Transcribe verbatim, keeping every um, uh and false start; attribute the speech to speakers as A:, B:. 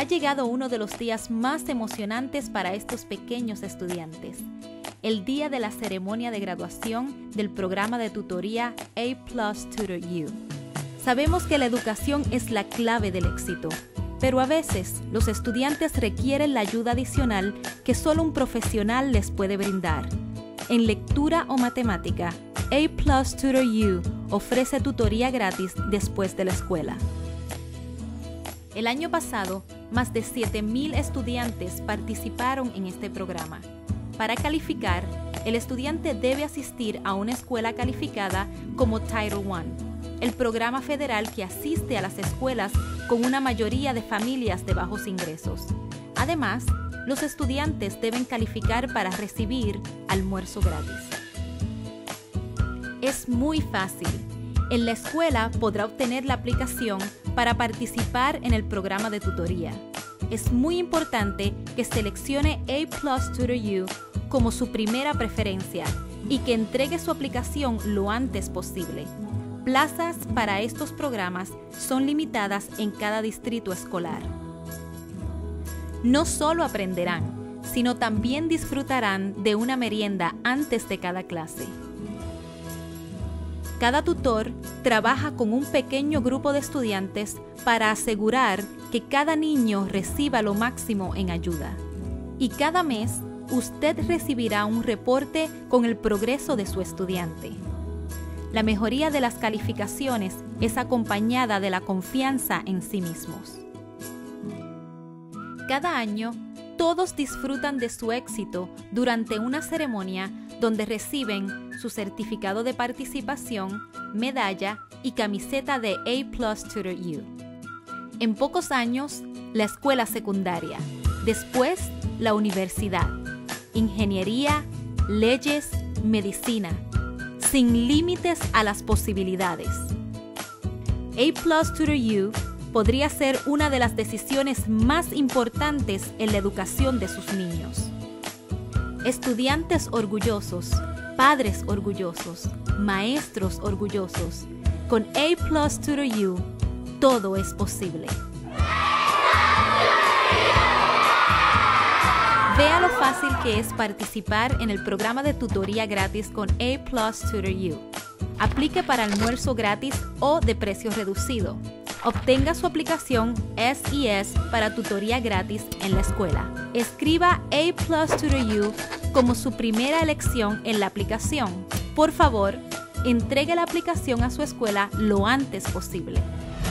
A: Ha llegado uno de los días más emocionantes para estos pequeños estudiantes, el día de la ceremonia de graduación del programa de tutoría A plus Tutor U. Sabemos que la educación es la clave del éxito, pero a veces los estudiantes requieren la ayuda adicional que solo un profesional les puede brindar. En lectura o matemática, A plus Tutor U ofrece tutoría gratis después de la escuela. El año pasado, más de siete mil estudiantes participaron en este programa. Para calificar, el estudiante debe asistir a una escuela calificada como Title uno, el programa federal que asiste a las escuelas con una mayoría de familias de bajos ingresos. Además, los estudiantes deben calificar para recibir almuerzo gratis. Es muy fácil. En la escuela podrá obtener la aplicación para participar en el programa de tutoría. Es muy importante que seleccione A plus Tutor U como su primera preferencia y que entregue su aplicación lo antes posible. Plazas para estos programas son limitadas en cada distrito escolar. No solo aprenderán, sino también disfrutarán de una merienda antes de cada clase. Cada tutor trabaja con un pequeño grupo de estudiantes para asegurar que cada niño reciba lo máximo en ayuda. Y cada mes, usted recibirá un reporte con el progreso de su estudiante. La mejoría de las calificaciones es acompañada de la confianza en sí mismos. Cada año, todos disfrutan de su éxito durante una ceremonia donde reciben su certificado de participación, medalla y camiseta de A plus Tutor U. En pocos años, la escuela secundaria, después la universidad, ingeniería, leyes, medicina, sin límites a las posibilidades. A plus Tutor U podría ser una de las decisiones más importantes en la educación de sus niños. Estudiantes orgullosos, padres orgullosos, maestros orgullosos. Con A plus Tutor U, todo es posible. Vea lo fácil que es participar en el programa de tutoría gratis con A plus Tutor U. Aplique para almuerzo gratis o de precio reducido. Obtenga su aplicación S E S para tutoría gratis en la escuela. Escriba A plus Tutor U como su primera elección en la aplicación. Por favor, entregue la aplicación a su escuela lo antes posible.